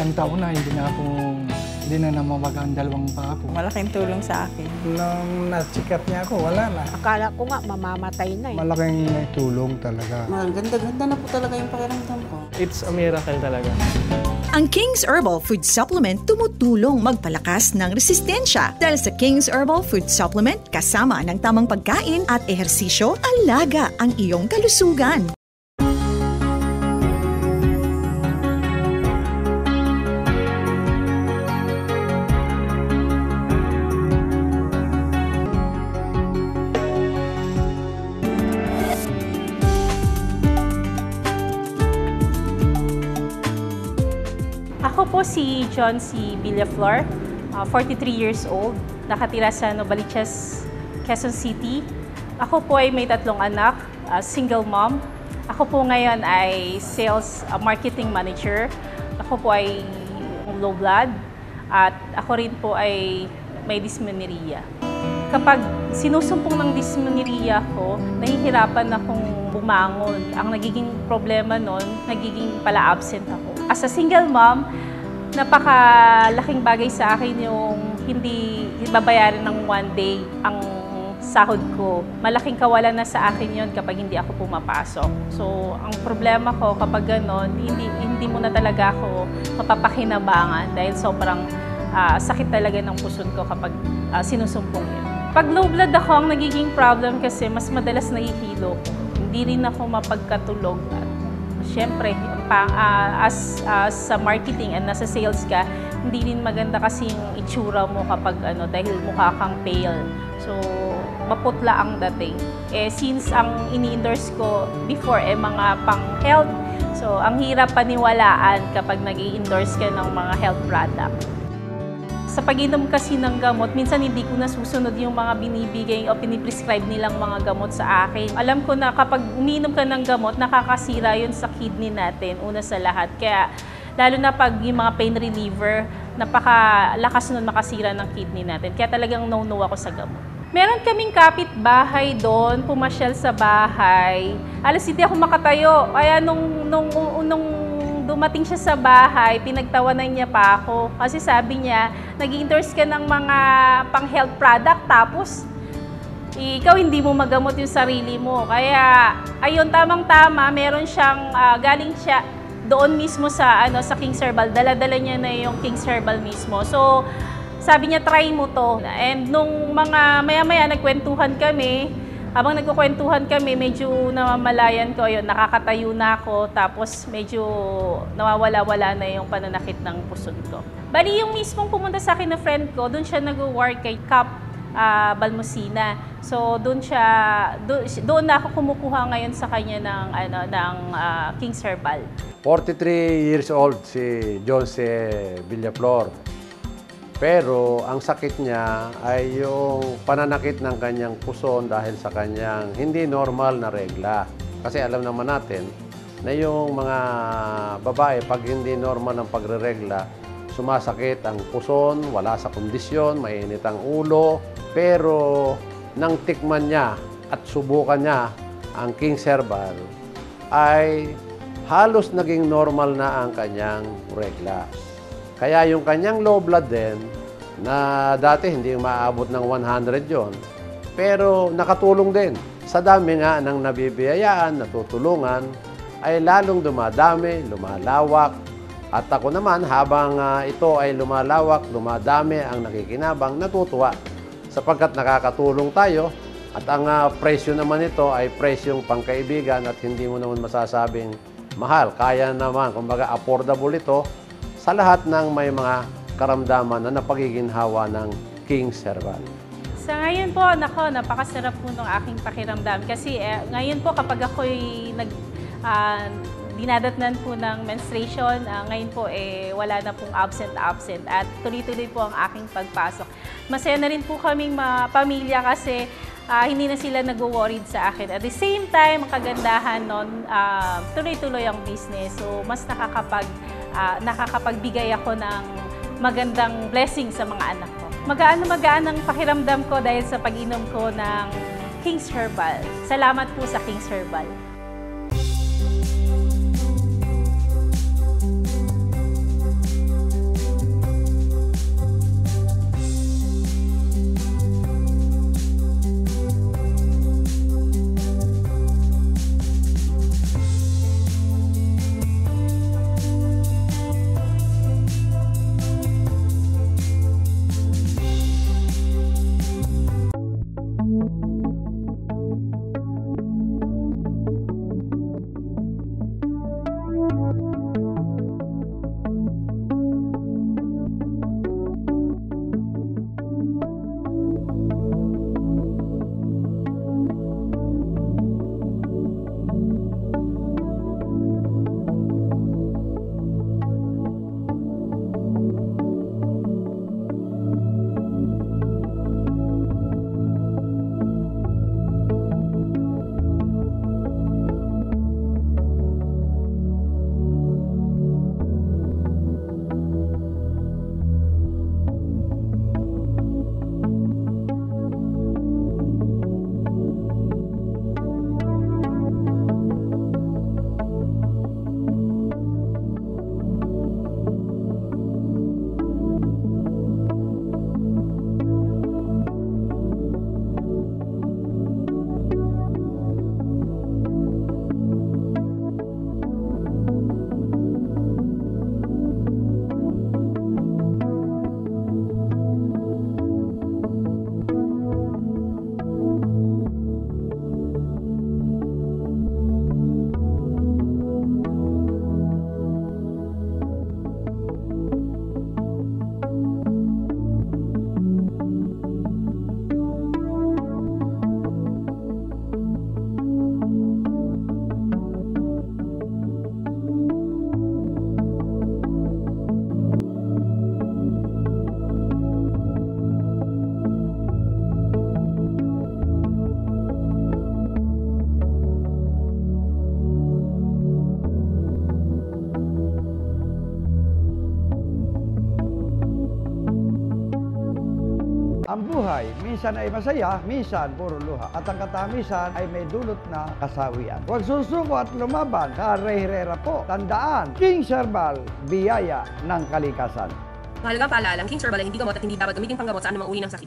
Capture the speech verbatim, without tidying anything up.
ilang taon na, hindi na ako, hindi na namawaga ang dalawang paa ko. Malaking tulong sa akin. Nung na-check up niya ako, wala na. Akala ko nga mamamatay na eh. Malaking tulong talaga. Ganda-ganda na po talaga yung pakiramdam ko. It's a miracle talaga. Ang King's Herbal Food Supplement tumutulong magpalakas ng resistensya. Dahil sa King's Herbal Food Supplement, kasama ng tamang pagkain at ehersisyo, alaga ang iyong kalusugan. Ako po si John C. Villaflor, uh, forty-three years old, nakatira sa Novaliches, Quezon City. Ako po ay may tatlong anak, uh, single mom. Ako po ngayon ay sales uh, marketing manager. Ako po ay low blood at ako rin po ay may dysmenorrhea. Kapag sinusumpong ng dysmenorrhea ko, nahihirapan akong bumangon. Ang nagiging problema nun, nagiging pala absent ako. As a single mom, napakalaking bagay sa akin yung hindi babayaran ng one day ang sahod ko. Malaking kawalan na sa akin yon kapag hindi ako pumapasok. So, ang problema ko kapag ganon, hindi, hindi mo na talaga ako mapapakinabangan dahil sobrang uh, sakit talaga ng puson ko kapag uh, sinusumpong yun. Pag low blood ako, ang nagiging problem kasi mas madalas nahihilo ko. Hindi rin ako mapagkatulog. At syempre, pa, uh, as, as sa marketing and nasa sales ka, hindi rin maganda kasi yung itsura mo kapag ano, dahil mukha kang pale. So, maputla ang dating. Eh, since ang ini-endorse ko before eh mga pang-health, so ang hirap paniwalaan kapag nag-i-endorse ka ng mga health product. Sa pag-inom kasi ng gamot, minsan hindi ko nasusunod yung mga binibigay o piniprescribe nilang mga gamot sa akin. Alam ko na kapag umiinom ka ng gamot, nakakasira yun sa kidney natin, una sa lahat. Kaya, lalo na pag yung mga pain reliever, napakalakas nun makasira ng kidney natin. Kaya talagang no-no ako sa gamot. Meron kaming kapitbahay doon, pumasyal sa bahay. Alas hindi ako makatayo. Kaya nung, nung, nung dumating siya sa bahay, pinagtawanan niya pa ako. Kasi sabi niya, nag-endorse ka ng mga pang-health product, tapos ikaw hindi mo magamot yung sarili mo. Kaya, ayun, tamang-tama, meron siyang, uh, galing siya doon mismo sa, ano, sa King's Herbal. Dala-dala niya na yung King's Herbal mismo. So, sabi niya, try mo to. And nung mga maya-maya nagkwentuhan kami, habang nagkukwentuhan kami, medyo namamalayan ko, yun, nakakatayo na ako, tapos medyo nawawala-wala na yung pananakit ng puson ko. Bali, yung mismong pumunta sa akin na friend ko, doon siya nag-work kay Cap uh, Balmosina. So, doon siya, doon, doon na ako kumukuha ngayon sa kanya ng, ano, ng uh, King's Herbal. forty-three years old si John C. Villaflor. Pero ang sakit niya ay yung pananakit ng kanyang puson dahil sa kanyang hindi normal na regla. Kasi alam naman natin na yung mga babae, pag hindi normal ang pagre-regla, sumasakit ang puson, wala sa kondisyon, mainit ang ulo. Pero nang tikman niya at subukan niya ang King's Herbal, ay halos naging normal na ang kanyang regla. Kaya yung kanyang low blood din, na dati hindi maabot ng one hundred yon, pero nakatulong din. Sa dami nga ng nabibiyayaan, natutulungan, ay lalong dumadami, lumalawak. At ako naman, habang uh, ito ay lumalawak, dumadami ang nakikinabang, natutuwa. Sapagkat nakakatulong tayo, at ang uh, presyo naman ito ay presyong pangkaibigan at hindi mo naman masasabing mahal. Kaya naman, kumbaga affordable ito, sa lahat ng may mga karamdaman na napagiginhawa ng King's Herbal. Sa ngayon po, nako, napakasarap po ng aking pakiramdam. Kasi eh, ngayon po kapag ako'y nag, uh, dinadatnan po ng menstruation, uh, ngayon po eh, wala na pong absent-absent at tuloy-tuloy po ang aking pagpasok. Masaya na rin po kaming mga pamilya kasi uh, hindi na sila nag-worried sa akin. At the same time, ang kagandahan nun, uh, tuloy-tuloy ang business. So, mas nakakapag Uh, nakakapagbigay ako ng magandang blessing sa mga anak ko. Magaan na magaan ang pakiramdam ko dahil sa pag-inom ko ng King's Herbal. Salamat po sa King's Herbal. Ang buhay, minsan ay masaya, minsan puro luha. At ang katamisan ay may dulot na kasawian. Huwag susuko at lumaban sa rehirera po. Tandaan, King's Herbal, biyaya ng kalikasan. Mahalagang paalala, ang King's Herbal ay hindi gamot at hindi dapat gamitin panggamot sa anumang uri ng sakit.